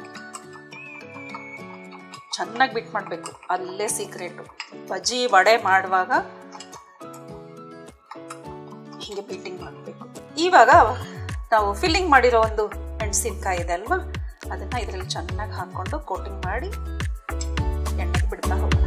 ಚೆನ್ನಾಗಿ ಬೀಟ್ ಮಾಡಬೇಕು, ಅಲ್ಲೇ ಸೀಕ್ರೆಟು. ಬಜ್ಜಿ ವಡೆ ಮಾಡುವಾಗ ಹೀಗೆ ಬೀಟಿಂಗ್ ಮಾಡಬೇಕು. ಇವಾಗ ನಾವು ಫಿಲ್ಲಿಂಗ್ ಮಾಡಿರೋ ಒಂದು ಮೆಣಸಿನ್ಕಾಯಿ ಇದೆ ಅಲ್ವಾ, ಅದನ್ನು ಇದರಲ್ಲಿ ಚೆನ್ನಾಗಿ ಹಾಕ್ಕೊಂಡು ಕೋಟಿಂಗ್ ಮಾಡಿ ಎಣ್ಣೆಗೆ ಬಿಡ್ತಾ ಹೋಗೋಣ.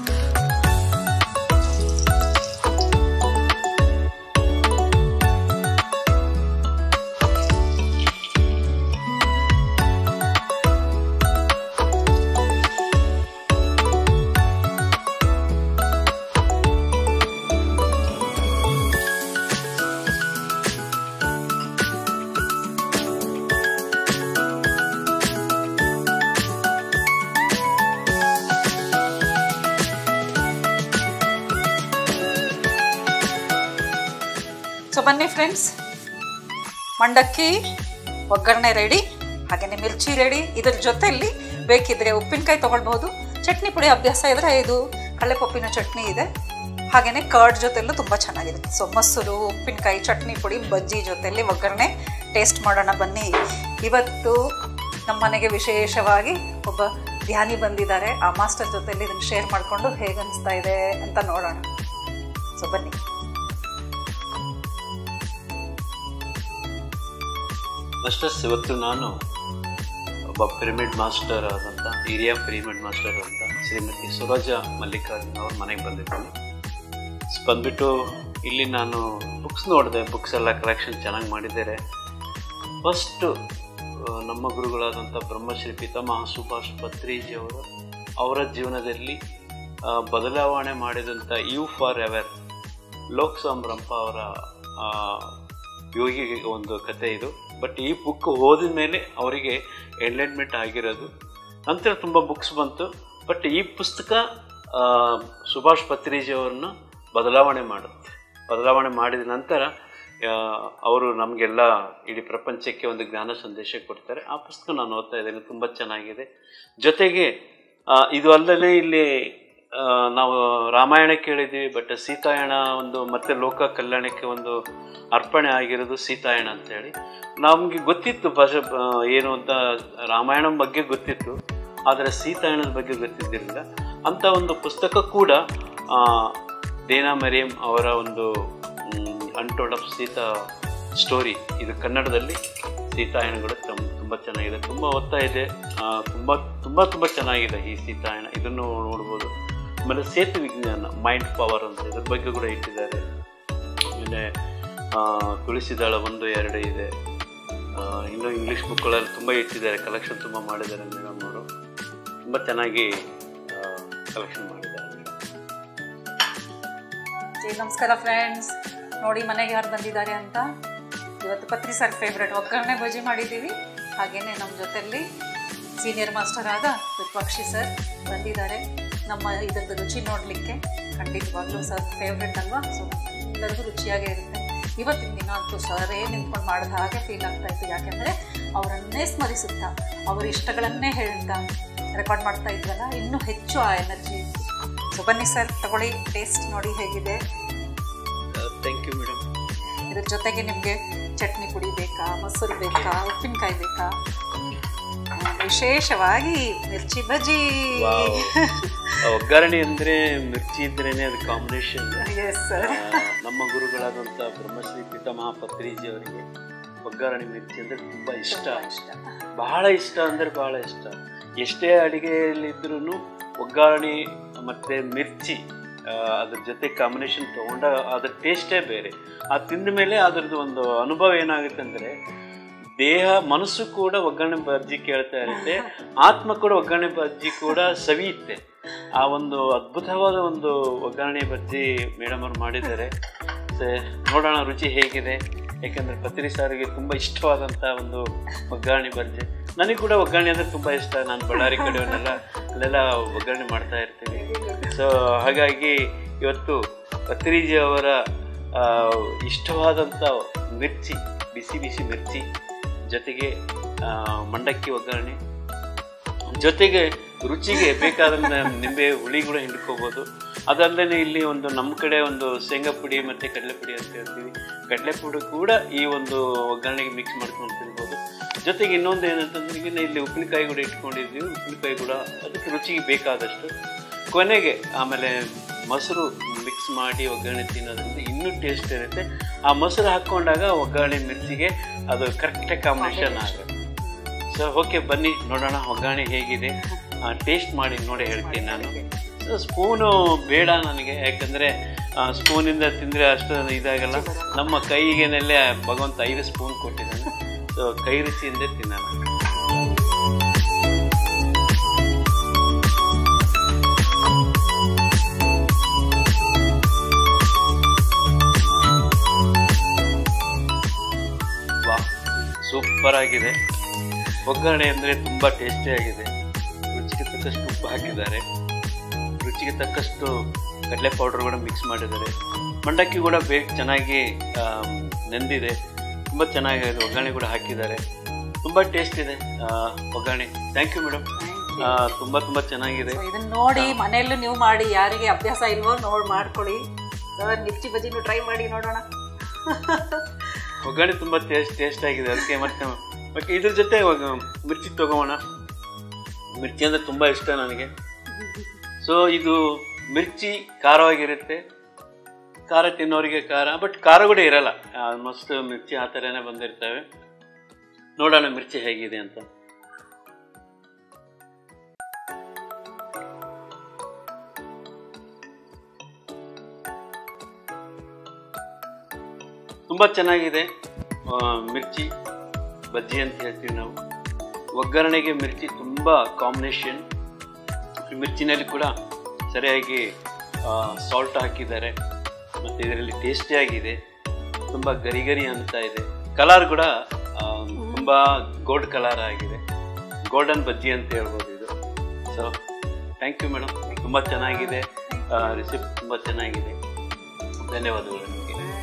ಸೊ ಬನ್ನಿ ಫ್ರೆಂಡ್ಸ್, ಮಂಡಕ್ಕಿ ಒಗ್ಗರಣೆ ರೆಡಿ, ಹಾಗೆಯೇ ಮಿರ್ಚಿ ರೆಡಿ. ಇದರ ಜೊತೆಯಲ್ಲಿ ಬೇಕಿದ್ರೆ ಉಪ್ಪಿನಕಾಯಿ ತೊಗೊಳ್ಬಹುದು. ಚಟ್ನಿ ಪುಡಿ ಅಭ್ಯಾಸ ಇದ್ದರೆ ಇದು ಕಳ್ಳೆಪಪ್ಪಿನ ಚಟ್ನಿ ಇದೆ, ಹಾಗೆಯೇ ಕರ್ಡ್ ಜೊತೆಯಲ್ಲೂ ತುಂಬ ಚೆನ್ನಾಗಿರುತ್ತೆ. ಸೊ ಮೊಸರು, ಉಪ್ಪಿನಕಾಯಿ, ಚಟ್ನಿ ಪುಡಿ, ಬಜ್ಜಿ ಜೊತೆಯಲ್ಲಿ ಒಗ್ಗರಣೆ ಟೇಸ್ಟ್ ಮಾಡೋಣ ಬನ್ನಿ. ಇವತ್ತು ನಮ್ಮ ಮನೆಗೆ ವಿಶೇಷವಾಗಿ ಒಬ್ಬ ಧ್ಯಾನಿ ಬಂದಿದ್ದಾರೆ. ಆ ಮಾಸ್ಟರ್ ಜೊತೆಯಲ್ಲಿ ಇದನ್ನು ಶೇರ್ ಮಾಡಿಕೊಂಡು ಹೇಗೆ ಅನಿಸ್ತಾ ಇದೆ ಅಂತ ನೋಡೋಣ. ಸೊ ಬನ್ನಿ. ಮಾಸ್ಟರ್ಸ್, ಇವತ್ತು ನಾನು ಒಬ್ಬ ಪಿರಮಿಡ್ ಮಾಸ್ಟರ್ ಆದಂಥ, ಹಿರಿಯ ಪಿರಮಿಡ್ ಮಾಸ್ಟರ್ ಅಂತ ಶ್ರೀಮತಿ ಸುರಜ ಮಲ್ಲಿಕಾರ್ಜುನ್ ಅವ್ರ ಮನೆಗೆ ಬಂದಿದ್ದೀನಿ. ಬಂದ್ಬಿಟ್ಟು ಇಲ್ಲಿ ನಾನು ಬುಕ್ಸ್ ನೋಡಿದೆ. ಬುಕ್ಸ್ ಎಲ್ಲ ಕಲೆಕ್ಷನ್ ಚೆನ್ನಾಗಿ ಮಾಡಿದ್ದಾರೆ. ಫಸ್ಟು ನಮ್ಮ ಗುರುಗಳಾದಂಥ ಬ್ರಹ್ಮಶ್ರೀ ಪಿತಾಮಹ ಸುಭಾಷ್ ಪತ್ರಿಜಿಯವರು ಅವರ ಜೀವನದಲ್ಲಿ ಬದಲಾವಣೆ ಮಾಡಿದಂಥ ಯು ಫಾರ್ ಎವರ್ ಲೋಕ್ ಸಂಭ್ರಂಪ ಅವರ ಯೋಗಿ ಒಂದು ಕತೆ ಇದು. ಬಟ್ ಈ ಬುಕ್ ಓದಿದ ಮೇಲೆ ಅವರಿಗೆ ಎನ್ಲೈಟ್ಮೆಂಟ್ ಆಗಿರೋದು. ನಂತರ ತುಂಬ ಬುಕ್ಸ್ ಬಂತು. ಬಟ್ ಈ ಪುಸ್ತಕ ಸುಭಾಷ್ ಪತ್ರಿಜಿಯವ್ರನ್ನ ಬದಲಾವಣೆ ಮಾಡುತ್ತೆ. ಬದಲಾವಣೆ ಮಾಡಿದ ನಂತರ ಅವರು ನಮಗೆಲ್ಲ ಇಡೀ ಪ್ರಪಂಚಕ್ಕೆ ಒಂದು ಜ್ಞಾನ ಸಂದೇಶ ಕೊಡ್ತಾರೆ. ಆ ಪುಸ್ತಕ ನಾನು ಓದ್ತಾ ಇದ್ದೇನೆ, ತುಂಬ ಚೆನ್ನಾಗಿದೆ. ಜೊತೆಗೆ ಇದು ಅಲ್ಲದೆ ಇಲ್ಲಿ ನಾವು ರಾಮಾಯಣ ಕೇಳಿದ್ದೀವಿ, ಬಟ್ ಸೀತಾಯಣ ಒಂದು ಮತ್ತೆ ಲೋಕ ಕಲ್ಯಾಣಕ್ಕೆ ಒಂದು ಅರ್ಪಣೆ ಆಗಿರೋದು ಸೀತಾಯಣ ಅಂತೇಳಿ ನಮಗೆ ಗೊತ್ತಿತ್ತು. ಭಾಷೆ ಏನು ಅಂತ ರಾಮಾಯಣ ಬಗ್ಗೆ ಗೊತ್ತಿತ್ತು, ಆದರೆ ಸೀತಾಯಣದ ಬಗ್ಗೆ ಗೊತ್ತಿದ್ದಿರಲಿಲ್ಲ. ಅಂಥ ಒಂದು ಪುಸ್ತಕ ಕೂಡ ದೇನಾ ಮರಿಯಂ ಅವರ ಒಂದು ಅನ್ಟೋಲ್ಡ್ ಆಫ್ ಸೀತಾ ಸ್ಟೋರಿ, ಇದು ಕನ್ನಡದಲ್ಲಿ ಸೀತಾಯಣಗಳು ತುಂಬ ತುಂಬ ಚೆನ್ನಾಗಿದೆ. ತುಂಬ ಓದ್ತಾ ಇದೆ, ತುಂಬ ತುಂಬ ತುಂಬ ಚೆನ್ನಾಗಿದೆ ಈ ಸೀತಾಯಣ. ಇದನ್ನು ನೋಡ್ಬೋದು. ಆಮೇಲೆ ಸೇತು ವಿಜ್ಞಾನ, ಮೈಂಡ್ ಪವರ್ ಅಂತ ಇದ್ರ ಬಗ್ಗೆ ಕೂಡ ಇಟ್ಟಿದ್ದಾರೆ. ಆಮೇಲೆ ತುಳಸಿದಾಳ ಒಂದು ಎರಡು ಇದೆ. ಇನ್ನೂ ಇಂಗ್ಲೀಷ್ ಬುಕ್ಗಳಲ್ಲಿ ತುಂಬ ಇಟ್ಟಿದ್ದಾರೆ, ಕಲೆಕ್ಷನ್ ತುಂಬ ಮಾಡಿದ್ದಾರೆ ಮೇಡಮ್ ಅವರು. ತುಂಬ ಚೆನ್ನಾಗಿ ಕಲೆಕ್ಷನ್ ಮಾಡಿದ್ದಾರೆ. ನಮಸ್ಕಾರ ಫ್ರೆಂಡ್ಸ್, ನೋಡಿ ಮನೆಗೆ ಯಾರು ಬಂದಿದ್ದಾರೆ ಅಂತ. ಇವತ್ತು ಪತ್ರಿ ಸರ್ ಫೇವ್ರೆಟ್ ಒಗ್ಗರಣೆ ಬಜ್ಜಿ ಮಾಡಿದ್ದೀವಿ. ಹಾಗೆಯೇ ನಮ್ಮ ಜೊತೆಯಲ್ಲಿ ಸೀನಿಯರ್ ಮಾಸ್ಟರ್ ಆದ ವಿರೂಪಾಕ್ಷಿ ಸರ್ ಬಂದಿದ್ದಾರೆ ನಮ್ಮ ಇದರದ್ದು ರುಚಿ ನೋಡಲಿಕ್ಕೆ. ಖಂಡಿತವಾಗ್ಲೂ ಸರ್ ಫೇವ್ರೆಟ್ ಅಲ್ವಾ? ಸೊ ಎಲ್ಲರಿಗೂ ರುಚಿಯಾಗೇ ಇರುತ್ತೆ. ಇವತ್ತಿನ ದಿನ ಅಂತೂ ಸರೇ ನಿಂತ್ಕೊಂಡು ಮಾಡಿದ ಹಾಗೆ ಫೀಲ್ ಆಗ್ತಾ ಇತ್ತು. ಯಾಕೆಂದರೆ ಅವರನ್ನೇ ಸ್ಮರಿಸುತ್ತಾ, ಅವರ ಇಷ್ಟಗಳನ್ನೇ ಹೇಳ್ತಾ ರೆಕಾರ್ಡ್ ಮಾಡ್ತಾ ಇದ್ವಲ್ಲ, ಇನ್ನೂ ಹೆಚ್ಚು ಆ ಎನರ್ಜಿ ಇತ್ತು. ಸೊ ಬನ್ನಿ ಸರ್, ತಗೊಳ್ಳಿ, ಟೇಸ್ಟ್ ನೋಡಿ ಹೇಗಿದೆ. Thank you madam. ಇದ್ರ ಜೊತೆಗೆ ನಿಮಗೆ ಚಟ್ನಿ ಪುಡಿ ಬೇಕಾ, ಮೊಸರು ಬೇಕಾ, ಉಪ್ಪಿನಕಾಯಿ ಬೇಕಾ? ವಿಶೇಷವಾಗಿ ಮಿರ್ಚಿ ಬಜ್ಜಿ. ಒಗ್ಗರಣೆ ಅಂದರೆ ಮಿರ್ಚಿ ಇದ್ರೇನೆ ಅದು ಕಾಂಬಿನೇಷನ್. Yes sir. ನಮ್ಮ ಗುರುಗಳಾದಂಥ ಬ್ರಹ್ಮಶ್ರೀ ಪಿತಾಮಹ ಪತ್ರಿಜಿ ಅವರಿಗೆ ಒಗ್ಗರಣೆ ಮಿರ್ಚಿ ಅಂದರೆ ತುಂಬ ಇಷ್ಟ. ಬಹಳ ಇಷ್ಟ ಅಂದರೆ ಬಹಳ ಇಷ್ಟ. ಎಷ್ಟೇ ಅಡುಗೆಯಲ್ಲಿದ್ರೂ ಒಗ್ಗರಣೆ ಮತ್ತು ಮಿರ್ಚಿ ಅದ್ರ ಜೊತೆ ಕಾಂಬಿನೇಷನ್ ತೊಗೊಂಡ ಅದ್ರ ಟೇಸ್ಟೇ ಬೇರೆ. ಆ ತಿಂದ ಮೇಲೆ ಅದರದ್ದು ಒಂದು ಅನುಭವ ಏನಾಗುತ್ತೆ ಅಂದರೆ, ದೇಹ ಮನಸ್ಸು ಕೂಡ ಒಗ್ಗರಣೆ ಬಜ್ಜಿ ಕೇಳ್ತಾ ಇರುತ್ತೆ, ಆತ್ಮ ಕೂಡ ಒಗ್ಗರಣೆ ಬಜ್ಜಿ ಕೂಡ ಸವಿಯುತ್ತೆ. ಆ ಒಂದು ಅದ್ಭುತವಾದ ಒಂದು ಒಗ್ಗರಣೆ ಬಜ್ಜಿ ಮೇಡಮ್ ಅವ್ರು ಮಾಡಿದ್ದಾರೆ. ನೋಡೋಣ ರುಚಿ ಹೇಗಿದೆ. ಯಾಕೆಂದರೆ ಪತ್ರಿ ಸಾರಿಗೆ ತುಂಬ ಇಷ್ಟವಾದಂಥ ಒಂದು ಒಗ್ಗರಣೆ ಬಜ್ಜಿ. ನನಗೆ ಕೂಡ ಒಗ್ಗರಣೆ ಅಂದರೆ ತುಂಬ ಇಷ್ಟ. ನಾನು ಬಳ್ಳಾರಿ ಕಡೆಯವನ್ನೆಲ್ಲ ಅಲ್ಲೆಲ್ಲ ಒಗ್ಗರಣೆ ಮಾಡ್ತಾ ಇರ್ತೀನಿ. ಸೊ ಹಾಗಾಗಿ ಇವತ್ತು ಪತ್ರಿಜಿ ಅವರ ಇಷ್ಟವಾದಂಥ ಮಿರ್ಚಿ, ಬಿಸಿ ಬಿಸಿ ಮಿರ್ಚಿ ಜೊತೆಗೆ ಮಂಡಕ್ಕಿ ಒಗ್ಗರಣೆ, ಜೊತೆಗೆ ರುಚಿಗೆ ಬೇಕಾದ ನಿಂಬೆ ಹುಳಿ ಕೂಡ ಹಿಂಡ್ಕೋಬೋದು. ಅದಲ್ಲದೆ ಇಲ್ಲಿ ಒಂದು ನಮ್ಮ ಕಡೆ ಒಂದು ಶೇಂಗಾ ಪುಡಿ ಮತ್ತು ಕಡಲೆ ಪುಡಿ ಅಂತ ಹೇಳ್ತೀವಿ. ಕಡಲೆ ಪುಡಿ ಕೂಡ ಈ ಒಂದು ಒಗ್ಗರಣೆಗೆ ಮಿಕ್ಸ್ ಮಾಡ್ಕೊಂಡು ತಿನ್ಬೋದು. ಜೊತೆಗೆ ಇನ್ನೊಂದು ಏನಂತಂದ್ರೆ ಈಗ ಇಲ್ಲಿ ಉಪ್ಪಿನಕಾಯಿ ಕೂಡ ಇಟ್ಕೊಂಡಿದ್ದೀವಿ. ಉಪ್ಪಿನಕಾಯಿ ಕೂಡ ಅದಕ್ಕೆ ರುಚಿಗೆ ಬೇಕಾದಷ್ಟು. ಕೊನೆಗೆ ಆಮೇಲೆ ಮೊಸರು ಮಿಕ್ಸ್ ಮಾಡಿ ಒಗ್ಗರಣೆ ತಿನ್ನೋದ್ರಿಂದ ಇನ್ನೂ ಟೇಸ್ಟ್ ಇರುತ್ತೆ. ಆ ಮೊಸರು ಹಾಕ್ಕೊಂಡಾಗ ಒಗ್ಗರಣೆ ಮಿರ್ಚಿಗೆ ಅದು ಕರೆಕ್ಟಾಗಿ ಕಾಂಬಿನೇಷನ್ ಆಗುತ್ತೆ. ಸೊ ಓಕೆ, ಬನ್ನಿ ನೋಡೋಣ ಒಗ್ಗರಣೆ ಹೇಗಿದೆ. ಟೇಸ್ಟ್ ಮಾಡಿ ನೋಡಿ ಹೇಳ್ತೀನಿ ನಾನು. ಸೊ ಸ್ಪೂನು ಬೇಡ ನನಗೆ, ಯಾಕಂದರೆ ಸ್ಪೂನಿಂದ ತಿಂದರೆ ಅಷ್ಟು ಇದಾಗಲ್ಲ. ನಮ್ಮ ಕೈಗೇನೆಲ್ಲೇ ಭಗವಂತ ಐದು ಸ್ಪೂನ್ ಕೊಟ್ಟಿದ್ದಾನೆ. ಸೊ ಕೈ ರುಚಿಯಿಂದ ತಿನ್ನೋಣ. ವಾ, ಸೂಪರ್ ಆಗಿದೆ. ಒಗ್ಗರಣೆ ಅಂದರೆ ತುಂಬ ಟೇಸ್ಟಿಯಾಗಿದೆ. ರುಚಿಗೆ ತಕ್ಕಷ್ಟು ಉಪ್ಪು ಹಾಕಿದ್ದಾರೆ, ರುಚಿಗೆ ತಕ್ಕಷ್ಟು ಕಡಲೆ ಪೌಡರ್ ಕೂಡ ಮಿಕ್ಸ್ ಮಾಡಿದ್ದಾರೆ. ಮಂಡಕ್ಕಿ ಕೂಡ ಬೇಗ ಚೆನ್ನಾಗಿ ನೆಂದಿದೆ, ತುಂಬ ಚೆನ್ನಾಗಿದೆ. ಒಗ್ಗರಣೆ ಕೂಡ ಹಾಕಿದ್ದಾರೆ, ತುಂಬ ಟೇಸ್ಟ್ ಇದೆ ಒಗ್ಗರಣೆ. ಥ್ಯಾಂಕ್ ಯು ಮೇಡಮ್, ತುಂಬ ತುಂಬ ಚೆನ್ನಾಗಿದೆ. ಇದನ್ನ ನೋಡಿ ಮನೆಯಲ್ಲೂ ನೀವು ಮಾಡಿ, ಯಾರಿಗೆ ಅಭ್ಯಾಸ ಇಲ್ವೋ ನೋಡಿ ಮಾಡ್ಕೊಳ್ಳಿ. ಮಿರ್ಚಿ ಬಜ್ಜಿನೂ ಟ್ರೈ ಮಾಡಿ ನೋಡೋಣ. ಒಗ್ಗರಣೆ ತುಂಬ ಟೇಸ್ಟ್ ಟೇಸ್ಟ್ ಆಗಿದೆ. ಅದಕ್ಕೆ ಮತ್ತೆ ಓಕೆ, ಇದ್ರ ಜೊತೆ ಮಿರ್ಚಿ ತಗೋಣ. ಮಿರ್ಚಿ ಅಂದರೆ ತುಂಬ ಇಷ್ಟ ನನಗೆ. ಸೊ ಇದು ಮಿರ್ಚಿ ಖಾರವಾಗಿರುತ್ತೆ, ಖಾರ ತಿನ್ನೋರಿಗೆ ಖಾರ, ಬಟ್ ಖಾರ ಕೂಡ ಇರಲ್ಲ. ಆಲ್ಮೋಸ್ಟ್ ಮಿರ್ಚಿ ಆ ಥರನೇ ಬಂದಿರ್ತವೆ. ನೋಡೋಣ ಮಿರ್ಚಿ ಹೇಗಿದೆ ಅಂತ. ತುಂಬ ಚೆನ್ನಾಗಿದೆ ಮಿರ್ಚಿ ಬಜ್ಜಿ ಅಂತ ಹೇಳ್ತೀವಿ ನಾವು. ಒಗ್ಗರಣೆಗೆ ಮಿರ್ಚಿ ತುಂಬ ಕಾಂಬಿನೇಷನ್. ಮಿರ್ಚಿನಲ್ಲಿ ಕೂಡ ಸರಿಯಾಗಿ ಸಾಲ್ಟ್ ಹಾಕಿದ್ದಾರೆ ಮತ್ತು ಇದರಲ್ಲಿ ಟೇಸ್ಟಿಯಾಗಿದೆ. ತುಂಬ ಗರಿ ಗರಿ ಅಂತ ಇದೆ. ಕಲರ್ ಕೂಡ ತುಂಬ ಗೋಲ್ಡ್ ಕಲರ್ ಆಗಿದೆ. ಗೋಲ್ಡನ್ ಬಜ್ಜಿ ಅಂತ ಹೇಳ್ಬೋದು ಇದು. ಸೊ ಥ್ಯಾಂಕ್ ಯು ಮೇಡಮ್, ತುಂಬ ಚೆನ್ನಾಗಿದೆ. ರೆಸಿಪಿ ತುಂಬ ಚೆನ್ನಾಗಿದೆ. ಧನ್ಯವಾದಗಳು ನಿಮಗೆ.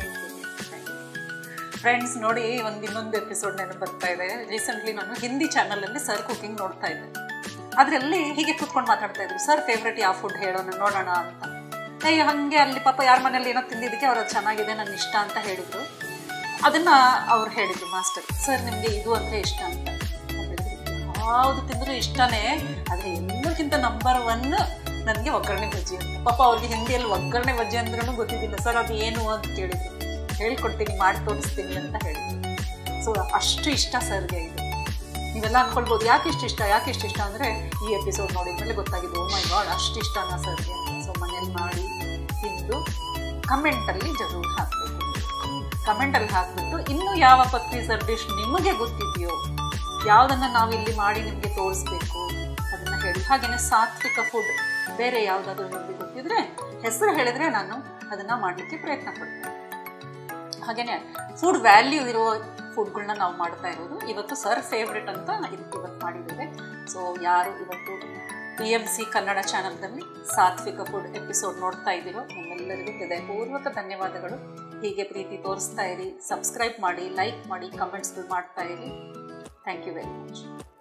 ಫ್ರೆಂಡ್ಸ್ ನೋಡಿ, ಒಂದು ಇನ್ನೊಂದು ಎಪಿಸೋಡ್ ನೆನಪು ಬರ್ತಾ ಇದೆ. ರೀಸೆಂಟ್ಲಿ ನಾನು ಹಿಂದಿ ಚಾನಲಲ್ಲಿ ಸರ್ ಕುಕಿಂಗ್ ನೋಡ್ತಾ ಇದ್ದೆ. ಅದರಲ್ಲಿ ಹೀಗೆ ಕೂತ್ಕೊಂಡು ಮಾತಾಡ್ತಾ ಇದ್ರು, ಸರ್ ಫೇವ್ರೇಟ್ ಯಾವ ಫುಡ್ ಹೇಳೋಣ ನೋಡೋಣ ಅಂತ. ಏ ಹಾಗೆ ಅಲ್ಲಿ ಪಾಪ ಯಾರ ಮನೇಲಿ ಏನೋ ತಿಂದಿದ್ದಕ್ಕೆ ಅವ್ರು ಅದು ಚೆನ್ನಾಗಿದೆ, ನನ್ನ ಇಷ್ಟ ಅಂತ ಹೇಳಿದ್ರು. ಅದನ್ನು ಅವ್ರು ಹೇಳಿದ್ರು ಮಾಸ್ಟರ್, ಸರ್ ನಿಮಗೆ ಇದು ಅಂದರೆ ಇಷ್ಟ ಅಂತ. ಯಾವುದು ತಿಂದರೂ ಇಷ್ಟನೇ, ಆದರೆ ಎಲ್ಲಕ್ಕಿಂತ ನಂಬರ್ ಒನ್ ನನಗೆ ಒಗ್ಗರಣೆ ಬಜ್ಜಿ ಅಂತ. ಪಾಪ ಅವ್ರಿಗೆ ಹಿಂದಿಯಲ್ಲಿ ಒಗ್ಗರಣೆ ಬಜ್ಜಿ ಅಂದ್ರೂ ಗೊತ್ತಿದ್ದಿಲ್ಲ. ಸರ್ ಅದು ಏನು ಅಂತ ಕೇಳಿದ್ರು. ಹೇಳ್ಕೊಡ್ತೀನಿ, ಮಾಡಿ ತೋರಿಸ್ತೀನಿ ಅಂತ ಹೇಳಿದ್ರು. ಸೊ ಅಷ್ಟು ಇಷ್ಟ ಸರ್ಗೆ ಇದು. ನೀವೆಲ್ಲ ಅಂದ್ಕೊಳ್ಬೋದು ಯಾಕೆ ಇಷ್ಟು ಇಷ್ಟ ಯಾಕೆ ಇಷ್ಟು ಇಷ್ಟ ಅಂದರೆ ಈ ಎಪಿಸೋಡ್ ನೋಡಿದ್ಮೇಲೆ ಗೊತ್ತಾಗಿದೆ. ಓ ಮೈ ಗಾಡ್, ಅಷ್ಟು ಇಷ್ಟನಾ ಸರ್ಗೆ. ಸೊ ಮನೇಲಿ ಮಾಡಿ ತಿಂದು ಕಮೆಂಟಲ್ಲಿ ಜರೂರು ಹಾಕಬೇಕು. ಕಮೆಂಟಲ್ಲಿ ಹಾಕಿಬಿಟ್ಟು ಇನ್ನೂ ಯಾವ ಪತ್ರಿ ಸರ್ ಡಿಶ್ ನಿಮಗೆ ಗೊತ್ತಿದೆಯೋ, ಯಾವುದನ್ನು ನಾವು ಇಲ್ಲಿ ಮಾಡಿ ನಿಮಗೆ ತೋರಿಸ್ಬೇಕು ಅದನ್ನು ಹೇಳಿ. ಹಾಗೆಯೇ ಸಾತ್ವಿಕ ಫುಡ್ ಬೇರೆ ಯಾವುದಾದ್ರೂ ನಿಮಗೆ ಗೊತ್ತಿದ್ರೆ ಹೆಸರು ಹೇಳಿದರೆ ನಾನು ಅದನ್ನು ಮಾಡಲಿಕ್ಕೆ ಪ್ರಯತ್ನ ಪಡ್ತೀನಿ. ಹಾಗೆಯೇ ಫುಡ್ ವ್ಯಾಲ್ಯೂ ಇರೋ ಫುಡ್ಗಳನ್ನ ನಾವು ಮಾಡ್ತಾ ಇರೋದು. ಇವತ್ತು ಸರ್ ಫೇವ್ರೆಟ್ ಅಂತ ಇದಕ್ಕೆ ಇವತ್ತು ಮಾಡಿದ್ದೇವೆ. ಸೊ ಯಾರು ಇವತ್ತು ಪಿ ಎಮ್ ಸಿ ಕನ್ನಡ ಚಾನಲ್ನಲ್ಲಿ ಸಾತ್ವಿಕ ಫುಡ್ ಎಪಿಸೋಡ್ ನೋಡ್ತಾ ಇದ್ದೀರೋ ನಿಮ್ಮೆಲ್ಲರಿಗೂ ಹೃದಯಪೂರ್ವಕ ಧನ್ಯವಾದಗಳು. ಹೀಗೆ ಪ್ರೀತಿ ತೋರಿಸ್ತಾ ಇರಿ, ಸಬ್ಸ್ಕ್ರೈಬ್ ಮಾಡಿ, ಲೈಕ್ ಮಾಡಿ, ಕಮೆಂಟ್ಸ್ಗಳು ಮಾಡ್ತಾ ಇರಿ. Thank you very much.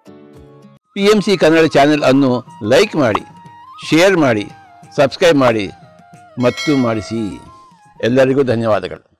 P M C Kannada channel ಅನ್ನು ಲೈಕ್ ಮಾಡಿ, ಶೇರ್ ಮಾಡಿ, ಸಬ್ಸ್ಕ್ರೈಬ್ ಮಾಡಿ ಮತ್ತು ಮಾಡಿಸಿ. ಎಲ್ಲರಿಗೂ ಧನ್ಯವಾದಗಳು.